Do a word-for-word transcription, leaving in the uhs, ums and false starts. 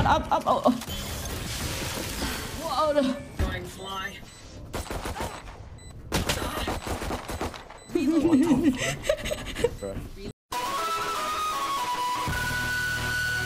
up, up, oh. Whoa. Going fly. What the fuck? Bruh.